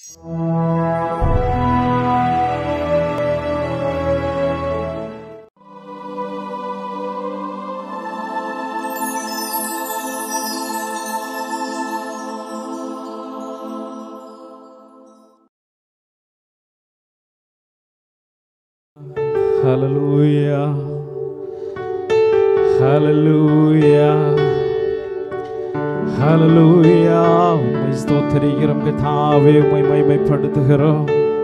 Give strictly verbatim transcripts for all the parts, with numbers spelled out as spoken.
Hallelujah, hallelujah, hallelujah. உம்மை ஸ்தோத்திரிக்கிறோம் கர்த்தாவே, உம்மை மகிமைப்படுத்துகிறோம்.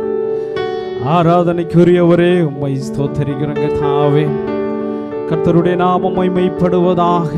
ஆராதனைக்குரியவரே, உம்மை ஸ்தோத்திரிக்கிறோம் கர்த்தாவே. கர்த்தருடைய நாமம் மகிமைப்படுவதாக.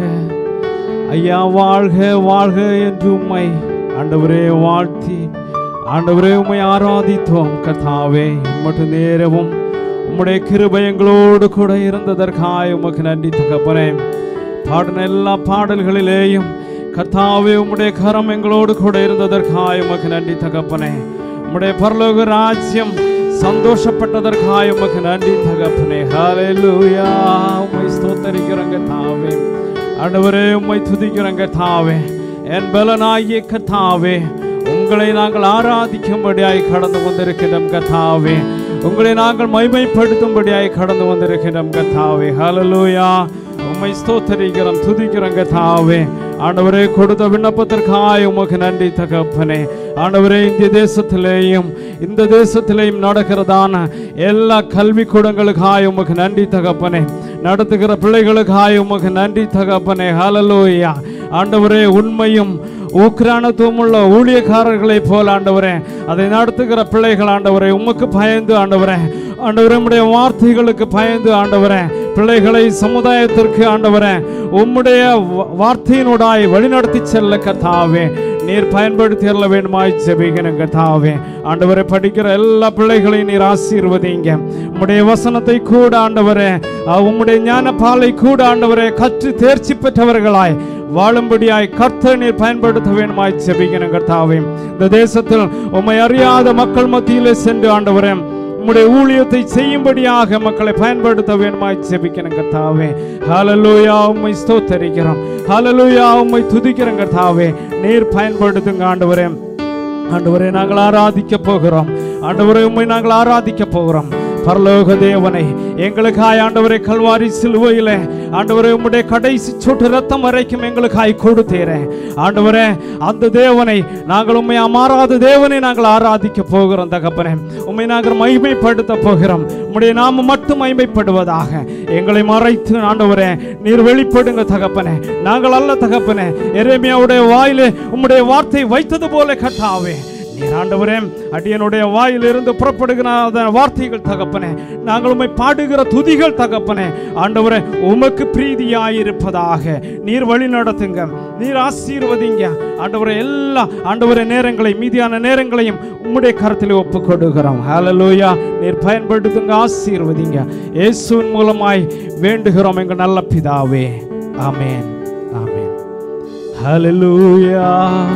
ஐயா வாழ்க வாழ்க என்று உம்மை ஆண்டவரே வாழ்த்தி ஆண்டவரே உம்மை ஆராதித்தோம் கர்த்தாவே. இம்மட்டு நேரமும் உம்முடைய கிருபை எங்களோடு கூட இருந்ததற்காய் உமக்கு நன்றி தகப்பனே. பாடின எல்லா பாடல்களிலேயும் கர்த்தாவே உம்முடைய கரம் எங்களோடு கூட இருந்ததற்காய் உமக்கு நன்றி தகப்பனே. உம்முடைய பரலோக ராஜ்யம் சந்தோஷப்பட்டதற்காய் உமக்கு நன்றி தகப்பனே. ஹல்லேலூயா. உம்மை ஸ்தோத்திரிக்கிறோம் கர்த்தாவே. ஆண்டவரே உம்மை துதிக்கிறோம் கர்த்தாவே. என் பலனாகிய கர்த்தாவே, உங்களை நாங்கள் ஆராதிக்கும்படியாய் கடந்து வந்திருக்கிறோம் கர்த்தாவே. உங்களை நாங்கள் மகிமைப்படுத்தும்படியாய் கடந்து வந்திருக்கிறோம் கர்த்தாவே. ஹல்லேலூயா. உம்மை ஸ்தோத்திரிக்கிறோம், துதிக்கிறோம் கர்த்தாவே. ஆண்டவரே கொடுத்த விண்ணப்பத்திற்காய் உமக்கு நன்றி தகப்பனே. ஆண்டவரே இந்திய தேசத்திலேயும் இந்த தேசத்திலேயும் நடக்கிறதான எல்லா கல்வி கூடங்களுக்காய் உமக்கு நன்றி தகப்பனே. நடத்துகிற பிள்ளைகளுக்காய் உமக்கு நன்றி தகப்பனே. ஹல்லேலூயா. ஆண்டவரே உண்மையும் உக்கிரானத்துவம் உள்ள ஊழியக்காரர்களை போல ஆண்டவரே அதை நடத்துகிற பிள்ளைகள் ஆண்டவரே உமக்கு பயந்து ஆண்டவரே ஆண்டவரே உம்முடைய வார்த்தைகளுக்கு பயந்து ஆண்டவரே பிள்ளைகளை சமுதாயத்திற்கு ஆண்டவரே உம்முடைய வார்த்தையினூடாய் வழிநடத்தி செல்ல கர்த்தாவே நீர் பயன்படுத்தி அருள வேண்டுமாய் ஜெபிக்கிறேன் கர்த்தாவே. ஆண்டவரே படிக்கிற எல்லா பிள்ளைகளையும் நீர் ஆசீர்வதிங்க. உம்முடைய வசனத்தை கூட ஆண்டவரே உம்முடைய ஞான பாலை கூட ஆண்டவரே கற்று தேர்ச்சி பெற்றவர்களாய் வாழும்படியாய் கர்த்தர் நீர் பயன்படுத்த வேண்டுமாய் ஜெபிக்கிறேன் கர்த்தாவே. இந்த தேசத்தில் உம்மை அறியாத மக்கள் மத்தியிலே சென்று ஆண்டவரே உம்முடைய ஊழியத்தை செய்யும்படியாக மக்களை பயன்படுத்த வேண்டுமாய் ஜெபிக்கிறேன் கர்த்தாவே. ஹல்லேலூயா. உம்மை ஸ்தோத்திரிக்கிறோம். ஹல்லேலூயா. உம்மை துதிக்கிறோம் கர்த்தாவே. நீர் பயன்படுத்துங்க ஆண்டவரே. ஆண்டவரே நாங்கள் ஆராதிக்க போகிறோம். ஆண்டவரே உம்மை நாங்கள் ஆராதிக்க போகிறோம். பரலோக தேவனை எங்களுக்காய் ஆண்டவரே கல்வாரி சிலுவையிலே ஆண்டவரே உம்முடைய கடைசி சொட்டு ரத்தம் வரைக்கும் எங்களுக்காய் கொடுத்தீரே ஆண்டவரே. அந்த தேவனை நாங்கள் உம்மை அமாறாத தேவனை நாங்கள் ஆராதிக்க போகிறோம் தகப்பனே. உம்மை நாங்கள் மகிமைப்படுத்த போகிறோம். உம்முடைய நாமம் மட்டும் மகிமைப்படுவதாக. எங்களை மறைத்து ஆண்டவரே நீர் வெளிப்படுங்க தகப்பனே. நாங்கள் அல்ல தகப்பனே. எரேமியாவுடைய வாயிலே உம்முடைய வார்த்தை வைத்தது போல கர்த்தாவே நீர் ஆண்டவரே அடியனுடைய வாயிலிருந்து புறப்படுகிற வார்த்தைகள் தகப்பனே நாங்கள் உம்மை பாடுகிற துதிகள் தகப்பனே ஆண்டவரே உமக்கு பிரீதியாயிருப்பதாக. நீர் வழி நடத்துங்க, நீர் ஆசீர்வதிங்க ஆண்டவரே. எல்லா ஆண்டவரே நேரங்களை மீதியான நேரங்களையும் உம்முடைய கரத்தில் ஒப்பு கொடுக்கிறோம். ஹல்லேலூயா. நீர் பயன்படுத்துங்க, ஆசீர்வதிங்க. இயேசுவின் மூலமாய் வேண்டுகிறோம் எங்கள் நல்ல பிதாவே. ஆமென், ஆமென். ஹல்லேலூயா,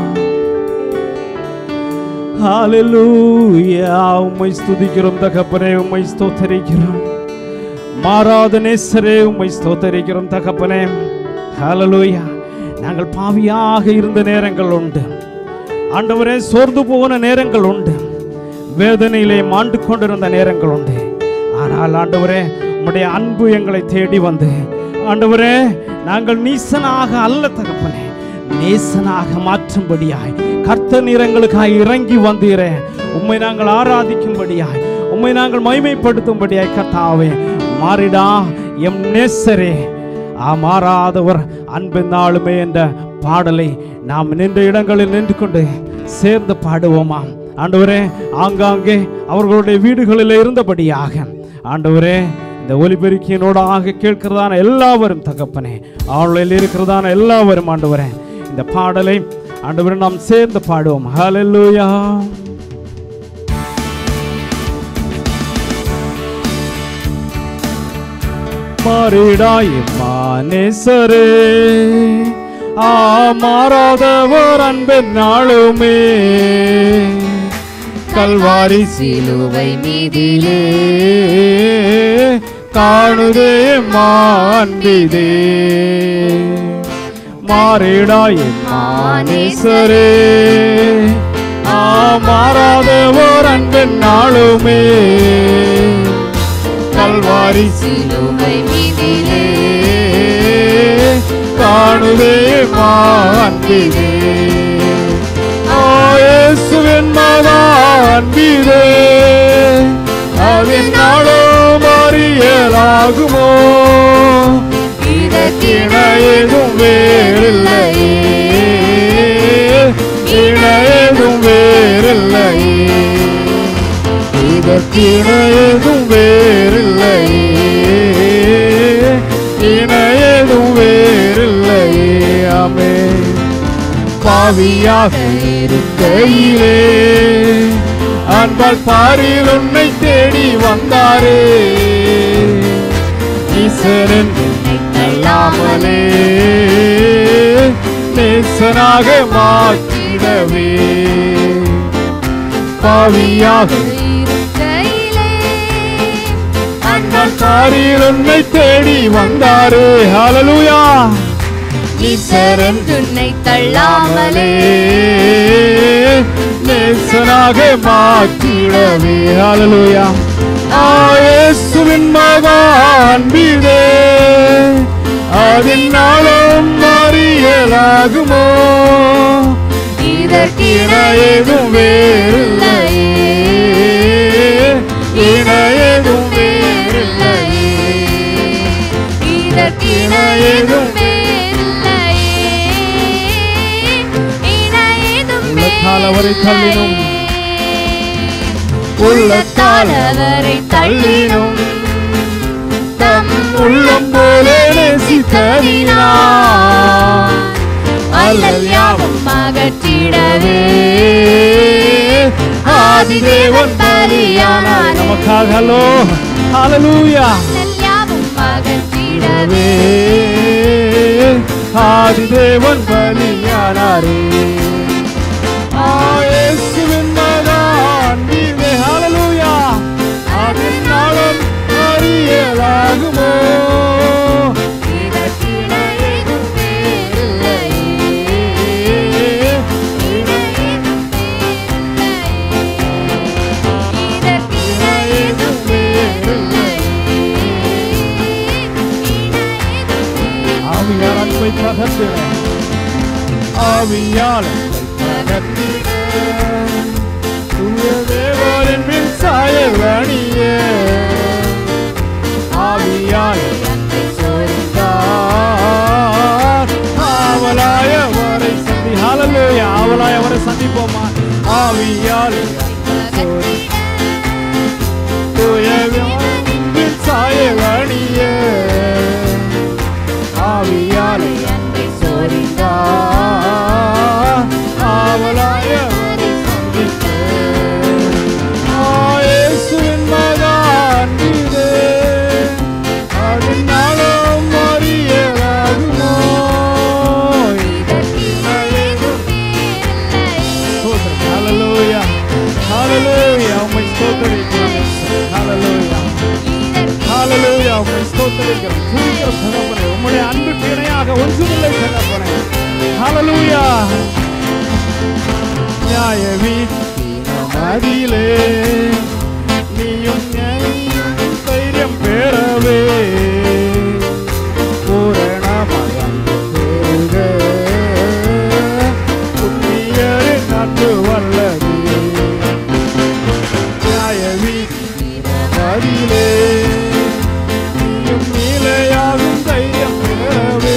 ஹல்லேலூயா. உம்மை ஸ்துதிக்கிறோம் தகப்பனே, உம்மை ஸ்தோத்திரிக்கிறோம். மாறாத நேசரே உம்மை ஸ்தோத்திரிக்கிறோம் தகப்பனே. ஹல்லேலூயா. நாங்கள் பாவியாக இருந்த நேரங்கள் உண்டு ஆண்டவரே. சோர்ந்து போன நேரங்கள் உண்டு. வேதனையிலே மாண்டு கொண்டிருந்த நேரங்கள் உண்டு. ஆனால் ஆண்டவரே உம்முடைய அன்பு எங்களை தேடி வந்து ஆண்டவரே நாங்கள் நீசனாக அல்ல தகப்பனே நேசனாக மாற்றும்படியாய் கர்த்தர் நீர் எங்களுக்காய் இறங்கி வந்தீரே. உம்மை நாங்கள் ஆராதிக்கும்படியாய் உம்மை நாங்கள் மகிமைப்படுத்தும்படியாய் கர்த்தாவே மாறிடா எம் நேசரே ஆ மாறாதவர் அன்பினாலுமே என்ற பாடலை நாம் நின்ற இடங்களில் நின்று கொண்டு சேர்ந்து பாடுவோமா ஆண்டவரே. ஆங்காங்கே அவர்களுடைய வீடுகளில் இருந்தபடியாக ஆண்டவரே இந்த ஒலிபெருக்கியினோடாக கேட்கிறதான எல்லாவரும் தகப்பனே அவளில் இருக்கிறதான எல்லாவரும் ஆண்டவரே இந்த பாடலை ஆண்டவரே நாம் சேர்ந்து பாடுவோம். ஹல்லேலூயா. மாறிடாய் மானேசரே ஆ மாறாதவர் அன்பின் நாளுமே கல்வாரி சிலுவை மீதிலே காணுதே மாண்பிதே. மாறிடாய் மானேசரே ஆ மாறாதவர் நாளுமே கல்வாரி சிலுவை மீதிலே காணுதே அன்பிலே இயேசுவின் மகா அன்பிலே அதன் நாளும் அறியலாகுமோ இதற்கிண ஏதும் வேறில்லையே இண ஏதும் வேறில்லையே இதற்கிண ஏதும் வேறில்லையே இண ஏதும் வேறில்லையே ஆமென் பாவியாக இருக்கையிலே அன்பால் பாரில் உன்னை தேடி வந்தாரே ஈசரன் அல்லாமலே நேசனாக மாற்றிடவே பாவியாக இருக்கையிலே அன்பால் பாரில் உன்னை தேடி வந்தாரே ஹல்லேலூயா ஈசரன் உன்னை தள்ளாமலே நேசனாக மாற்றிடவே ஹல்லேலூயா இயேசுவின் மகா அன்பிலே அதன் நாளும் அறியலாகுமோ இதற்கிண ஏதும் வேறில்லையே இண ஏதும் வேறில்லையே இதற்கிண ஏதும் அவரை தள்ளினும் உள்ளத்தால் அவரை தள்ளினும் தம் உள்ளம் போல நேசித்ததினார் அல்லல் யாவும் அகற்றிடவே ஆதிதேவன் பலியானார் நமக்காக ஹலோ ஹல்லேலூயா அல்லல் யாவும் அகற்றிடவே ஆதிதேவன் பலியானாரே இயேசுவின் மகா அன்பிலே ஹல்லேலூயா அதன் நாளும் அறியலாகுமோ இதற்கிண ஏதும் வேறில்லையே இண ஏதும் வேறில்லையே இதற்கிண ஏதும் வேறில்லையே ஆவியால் அன்பை பகர்ந்திட ஆவியால் தேவரின் பின் சாயவணிய ஆவியால் சொரிந்தார் ஆவலாய அவரை சந்தி ஹல்லேலூயா ஆவலாய அவரை சந்திப்போமா ஆவியால் தூயவின் சாயவணிய ஆவியால் சொரிந்தார் ஆவலாய அவரை சந்தித்த இயேசுவின் மகா அன்பிலே அதன் நாளும் அறியலாகுமோ இதற்கிண ஏதும் வேறில்லையே ஹல்லேலூயா ஹல்லேலூயா உம்மை ஸ்தோத்திரிக்கிறோம் ஹல்லேலூயா ஹல்லேலூயா உம்மை ஸ்தோத்திரிக்கிறோம் துதிக்கிறோம் தகப்பனே உம்முடைய அன்புக்கு இணையாக ஒன்றுமில்லை தகப்பனே ஹல்லேலூயா நியாய வீட்டிலே நீயும் ஞானியும் தைரியம் பெறவே பூரணமாக புண்ணியரின் அன்பு வல்லது நியாய வீட்டிலே நீயும் நிலையாகும் தைரியம் பெறவே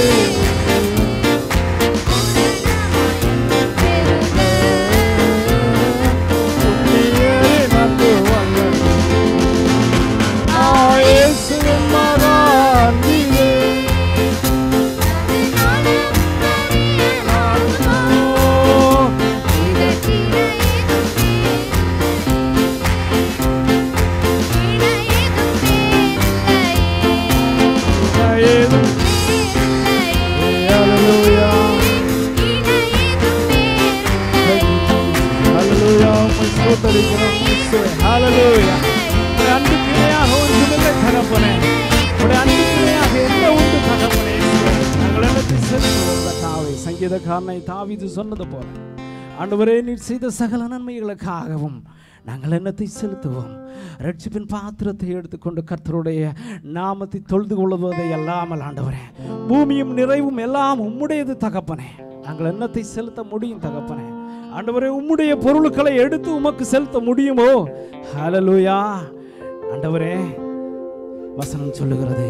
ஹல்லேலூயா அன்புக்கு இணையாக ஒன்றுமில்லை தகப்பனே உடைய அன்புக்கு இணையாக என்ன உண்டு தகப்பனே நாங்கள் என்னத்தை செலுத்துவோம் தாவே சங்கீதக்காரனை தாவீது சொன்னது போல ஆண்டவரே நீர் செய்த சகல நன்மைகளுக்காகவும் நாங்கள் என்னத்தை செலுத்துவோம்? ரட்சிப்பின் பாத்திரத்தை எடுத்துக்கொண்டு கர்த்தருடைய நாமத்தை தொழுது கொள்வதை அல்லாமல் ஆண்டவரே, பூமியும் நிறைவும் எல்லாம் உம்முடையது தகப்பனே. நாங்கள் என்னத்தை செலுத்த முடியும் தகப்பனே? ஆண்டவரே, உம்முடைய பொருட்களை எடுத்து உமக்கு செலுத்த முடியுமோ? ஹல்லேலூயா. ஆண்டவரே, வசனம் சொல்லுகிறது,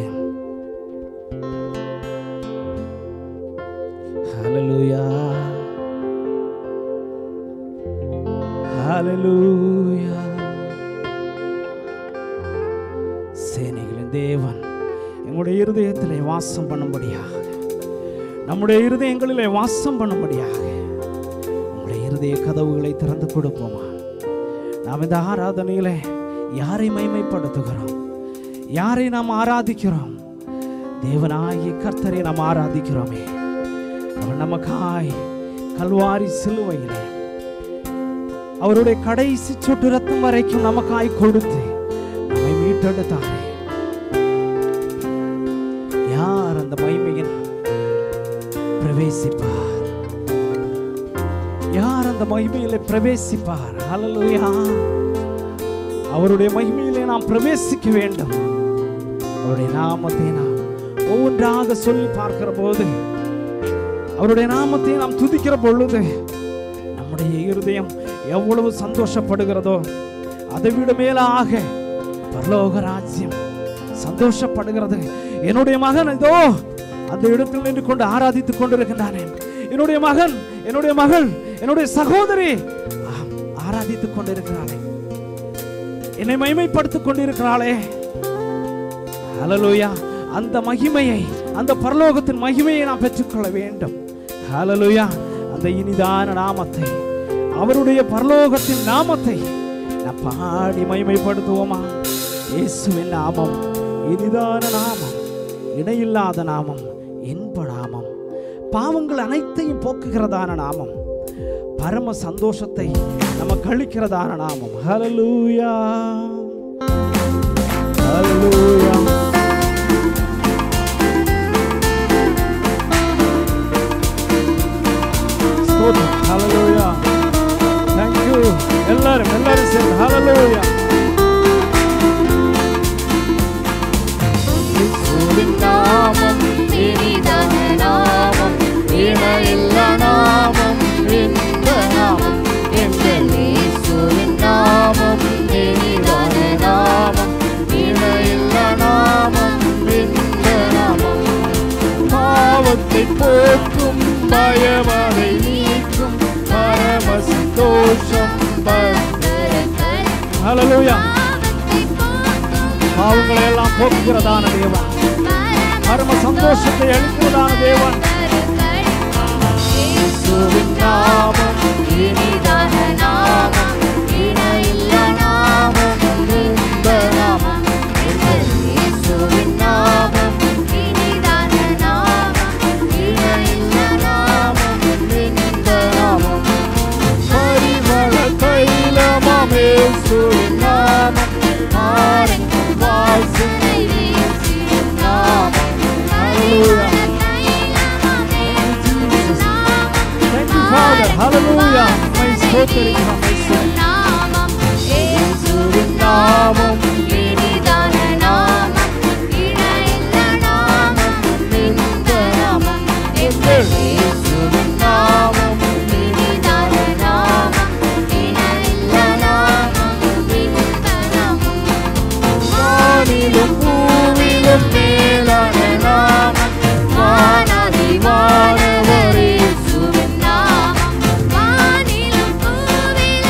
ஹல்லேலூயா ஹல்லேலூயா. சேனைகளின் தேவன் எங்களுடைய இருதயத்திலே வாசம் பண்ணும்படியாக, நம்முடைய இருதயங்களிலே வாசம் பண்ணும்படியாக உங்களுடைய இருதய கதவுகளை திறந்து கொடுப்போமா? நாம் இந்த ஆராதனையிலே யாரை மகிமைப்படுத்துகிறோம்? யாரை நாம் ஆராதிக்கிறோம்? தேவனாகிய கர்த்தரை நாம் ஆராதிக்கிறோமே. அவர் நமக்காய் கல்வாரி சிலுவையிலே அவருடைய கடைசி சொட்டு ரத்தம் வரைக்கும் நமக்காய் கொடுத்து நம்மை மீட்டெடுத்தாரே. யார் அந்த மகிமையில் பிரவேசிப்பார்? யார் அந்த மகிமையிலே பிரவேசிப்பார்? ஹல்லேலூயா. அவருடைய மகிமையிலே நாம் பிரவேசிக்க வேண்டும். அவருடைய நாமத்தை நாம் ஒவ்வொன்றாக சொல்லி பார்க்கிற போது, அவருடைய நாமத்தை நாம் துதிக்கிற பொழுது நம்முடைய இருதயம் எவ்வளவு சந்தோஷப்படுகிறதோ அதை விட மேலாக பரலோக ராஜ்யம் சந்தோஷப்படுகிறது. என்னுடைய மகன் இதோ அந்த இடத்தில் நின்று கொண்டு ஆராதித்துக் கொண்டிருக்கின்றானே. என்னுடைய மகன், என்னுடைய மகள், என்னுடைய சகோதரி ஆராதித்துக் கொண்டிருக்கிறாளே, என்னை மகிமைப்படுத்திக் கொண்டிருக்கிறாளே. ஹல்லேலூயா. அந்த மகிமையை, அந்த பரலோகத்தின் மகிமையை நாம் பெற்றுக்கொள்ள வேண்டும். ஹல்லேலூயா. அந்த இனிதான நாமத்தை, அவருடைய பரலோகத்தின் நாமத்தை நாம் பாடி மகிமைப்படுத்துவோமா? இயேசுவின் நாமம் இனிதான நாமம், இணையில்லாத நாமம், இன்ப நாமம், பாவங்கள் அனைத்தையும் போக்குகிறதான நாமம், பரம சந்தோஷத்தை நமக்கு அளிக்கிறதான நாமம். ஹல்லேலூயா ஹல்லேலூயா. ஸ்தோத்திரம். ஹல்லேலூயா. Thank you. எல்லாரும் எல்லாரும் சேர்ந்து ஹல்லேலூயா. இயேசுவின் நாமம் இனிதான நாமம், இணையில்லா நாமம், இன்ப நாமம். எங்கள் இயேசுவின் நாமம் இனிதான நாமம், இணையில்லா நாமம், இன்ப நாமம். பாவத்தை போக்கும், பயமதை நீக்கும், பரம சந்தோஷம். ஹல்லேலூயா. பாவங்களை எல்லாம் போக்குகிறதான தேவன், பரம சந்தோஷத்தை அளிக்கிறதான தேவன். இயேசுவின் நாமம் இனிதான நாமம், இணையில்லா நாமம், இன்ப நாமம். இயேசுவின் நாமம் இனிதான நாமம், இணையில்லா நாமம், இன்ப நாமம். பரிமள தைலமாம் இயேசுவின் நாமம், ஆரங்கும் வாசனை வீசிடும் நாமம். Hallelujah. Thank you Father. Hallelujah. மை ஸ்தோத்திரிக்கிறோம் இயேசுவின் நாமம், இயேசுவின் நாமம் இனிதான நாமம், இணையில்லா நாமம், இன்ப நாமம். எங்கள் இயேசுவின் நாமம் இனிதான நாமம், இணையில்லா நாமம், இன்ப நாமம். வானிலும் பூவிலும் மேலான நாமம், வானாதி வானவர் இயேசுவின் நாமம், வானிலும் பூவிலும்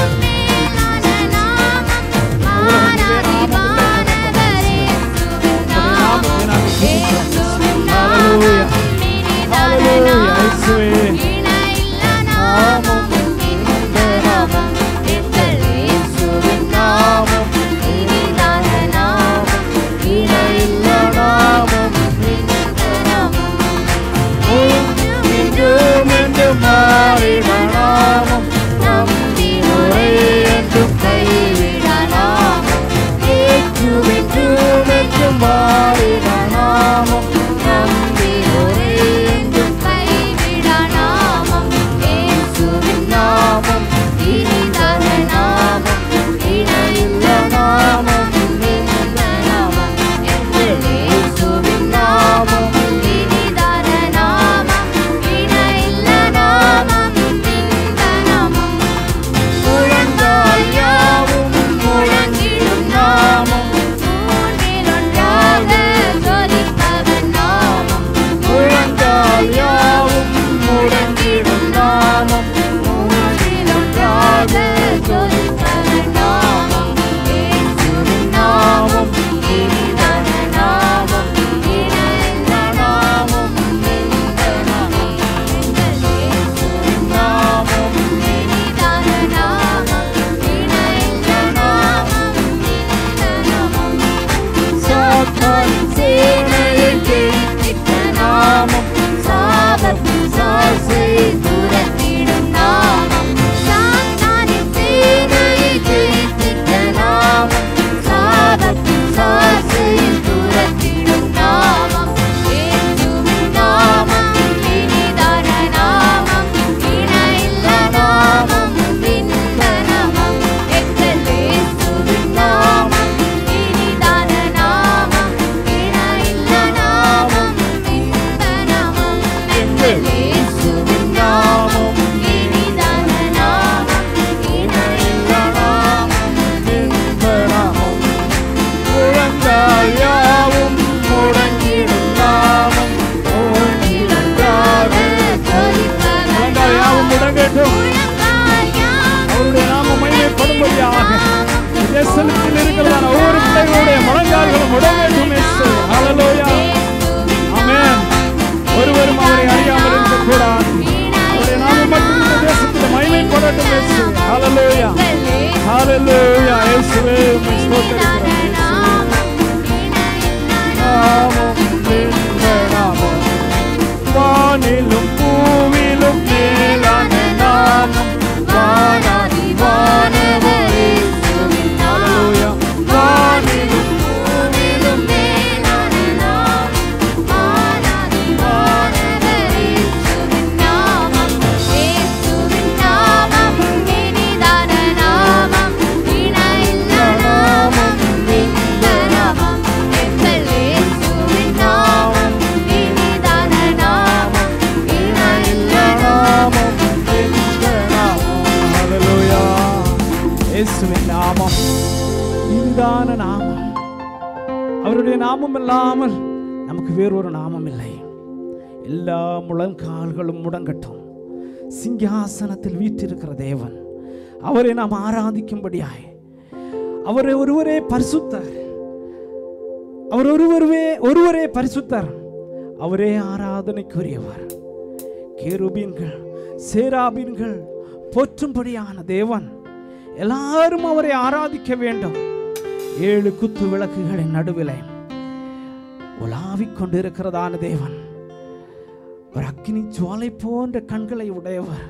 ஹalleluya ஹalleluya இயேசுவே உம்மை ஸ்தோத்திரிக்கிறோம் நாமம் இந்த நாமம் வானிலும் பூவிலும் மேலான நாமம் வானாதி வானவர் இயேசுவின் நாமம் வானிலும் பூவிலும் மேலான நாமம் வானாதி வானவர் இயேசுவின் நாமம் இயேசுவின் நாமம் இனிதான நாமம் இணையில்லா நாமம் இந்த நாமம் எங்கள் இயேசுவின் நாமம் இனிதான நாமம் இணையில்லா நாமம் இந்த நாமம் ஹalleluya இயேசுவின் நாமம் இனிதான நாமம் அவருடைய நாமம் இல்லாமல் நமக்கு வேறொரு நாமம் இல்லை எல்லா முழங்கால்களும் முடங்கட்டும் சிங்காசனத்தில் வீற்றிருக்கிற தேவன் அவரை நாம் ஆராதிக்கும்படியாய் அவரை ஒருவரே பரிசுத்தர் அவர் ஒருவரே ஒருவரே பரிசுத்தர் அவரே ஆராதனைக்குரியவர் கேருபீன்கள் சேராபீன்கள் போற்றும்படியான தேவன் எல்லாரும் அவரை ஆராதிக்க வேண்டும் ஏழு குத்து விளக்குகளின் நடுவிலே உலாவிக் கொண்டிருக்கிறதான தேவன் ஒரு அக்கினி ஜுவாலை போன்ற கண்களை உடையவர்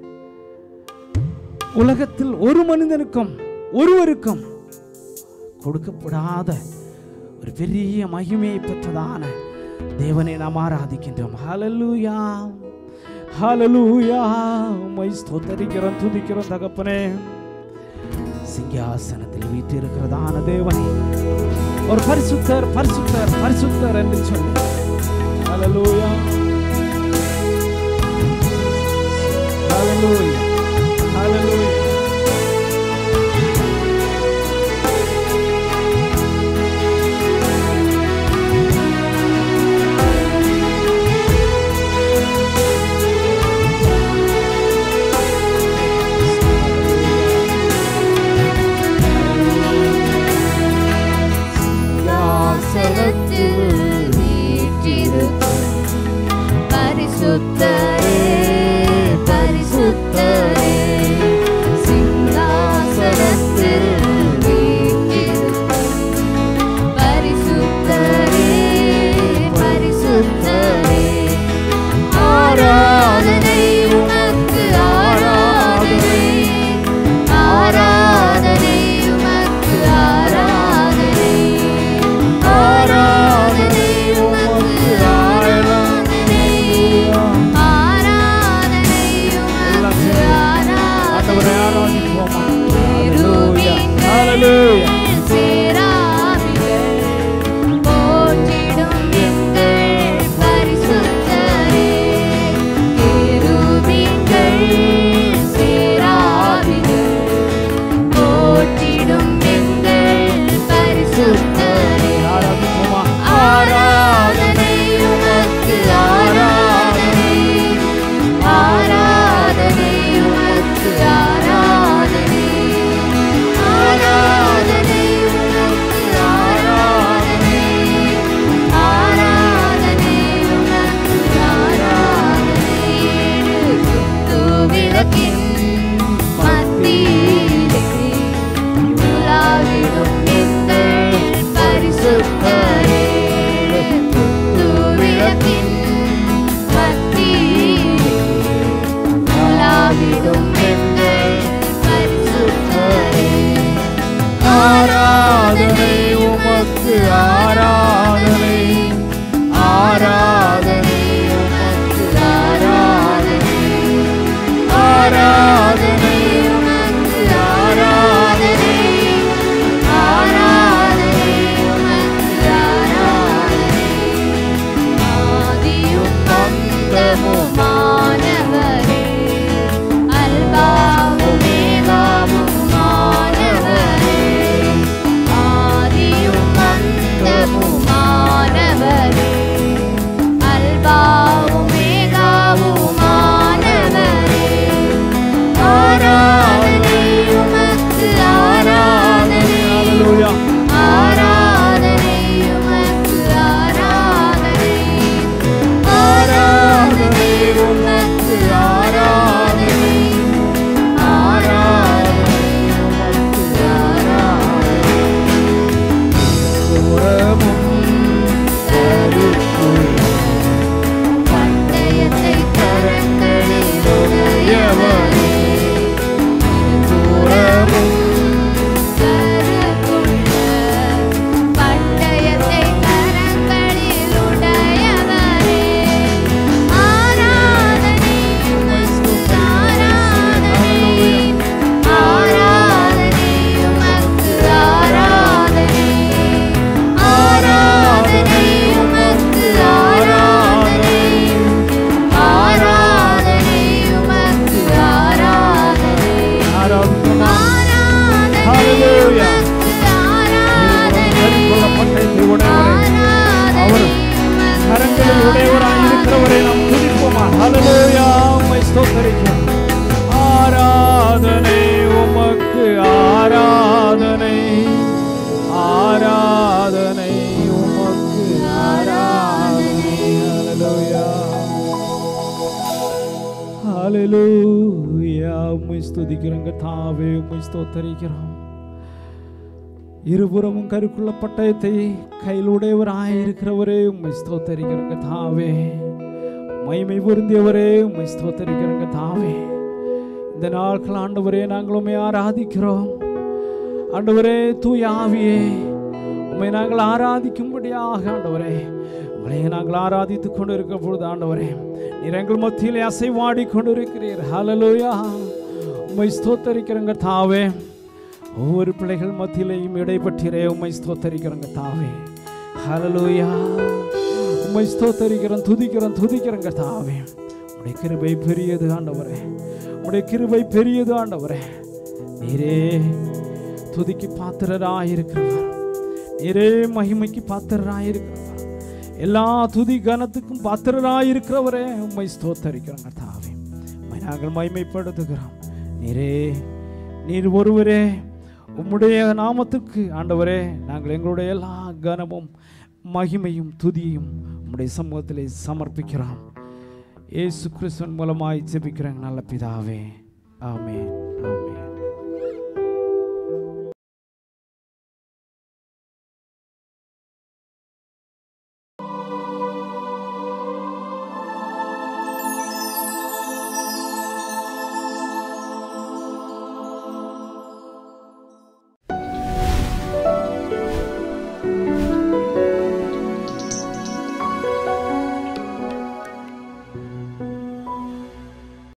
உலகத்தில் ஒரு மனிதனுக்கும் ஒருவருக்கும் கொடுக்கப்படாத ஒரு பெரிய மகிமையை பெற்றதான தேவனை நாம் ஆராதிக்கின்றோம் ஹalleluya ஹalleluya உம்மை ஸ்தோத்திரிக்கிறோம் துதிக்கிறோம் தகப்பனே சிங்காசனத்தில் வீற்றிருக்கிறதான தேவனே ஒரு பரிசுத்தர் பரிசுத்தர் பரிசுத்தர் என்று சொல்லி ஹalleluya ஹalleluya ஹalleluya பரிசுத்தரே பரிசுத்தரே சிங்காசனத்தில் வீற்றிருக்கும் பரிசுத்தரே பரிசுத்தரே ஆராதனை உமக்கு ஆராதனை ஆராதனை உமக்கு ஆராதனை ஆராதனை உமக்கு ஆராதனை ஆராதனை உமக்கு ஆராதனை ஹalleluya ஹalleluya சேராபிகள் போற்றிடும் எங்கள் பரிசுத்தரே கேருபீன்கள் சேராபிகள் போற்றிடும் எங்கள் பரிசுத்தரே ஆராதனை உமக்கு ஆராதனை ஆராதனை உமக்கு ஆராதனை ஆராதனை உமக்கு ஆராதனை ஆராதனை உமக்கு ஆராதனை குத்து விளக்கின் மத்தியிலே உலாவிடும் எங்கள் பரிசுத்தரே குத்து விளக்கின் மத்தியிலே உலாவிடும் எங்கள் பரிசுத்தரே ஆராதனை உமக்கு ஆராதனை ஆராதனை உமக்கு ஆராதனை ஆராதனை உமக்கு ஆராதனை ஆராதனை உமக்கு ஆராதனை ஆதியும் அந்தமுமானவரே அல்பாவும் மேகாவும் மானவரே ஆதியும் அந்தமுமானவரே ஹalleluya அவர் கரங்களில் உடையவராய் இருக்கிறவரை நாம் துதிப்போமா ஹalleluya உம்மை ஸ்தோத்திரிக்கிறோம் ஆராதனை உமக்கு ஆராதனை ஆராதனை உமக்கு ஆராதனை ஹalleluya ஹalleluya உம்மை ஸ்துதிக்கிறோம் கர்த்தாவே உம்மை ஸ்தோத்திரிக்கிறோம் இருபுறமும் கருக்குள்ள பட்டயத்தை கையிலுடையவராயிருக்கிறவரே உம்மை ஸ்தோத்திரிக்கிறோம் கர்த்தாவே மகிமை பொருந்தியவரே உம்மை ஸ்தோத்திரிக்கிறோம் கர்த்தாவே இந்த நாட்கள் ஆண்டவரே நாங்கள் உம்மை ஆராதிக்கிறோம் ஆண்டவரே தூய ஆவியே உம்மை நாங்கள் ஆராதிக்கும்படியாக ஆண்டவரே உம்மை நாங்கள் ஆராதித்துக் கொண்டு இருக்கிற பொழுது ஆண்டவரே நீர் எங்கள் மத்தியிலே அசைவாடி கொண்டு இருக்கிறீர் ஹalleluya உம்மை ஸ்தோத்திரிக்கிறோம் கர்த்தாவே ஒவ்வொரு பிள்ளைகள் மத்தியிலேயும் இடைப்பட்டீரே உம்மை ஸ்தோத்திரிக்கிறோம் கர்த்தாவே ஹalleluya உம்மை ஸ்தோத்திரிக்கிறோம் துதிக்கிறோம் துதிக்கிறோம் கர்த்தாவே உம்முடைய கிருபை பெரியது ஆண்டவரே உம்முடைய கிருபை பெரியது ஆண்டவரே நீரே துதிக்கு பாத்திரராய் இருக்கிறவர் நீரே மகிமைக்கு பாத்திரராய் இருக்கிறவர் எல்லா துதி கனத்துக்கும் பாத்திரராய் இருக்கிறவரே உம்மை ஸ்தோத்திரிக்கிறோம் கர்த்தாவே உம்மை நாங்கள் மகிமைப்படுத்துகிறோம் நீரே நீர் ஒருவரே உம்முடைய நாமத்துக்கு ஆண்டவரே நாங்கள் எங்களுடைய எல்லா கனமும் மகிமையும் துதியும் உம்முடைய சமூகத்திலே சமர்ப்பிக்கிறோம் இயேசு கிறிஸ்துவின் மூலமாய் ஜெபிக்கிறோம் நல்ல பிதாவே ஆமென் ஆமென்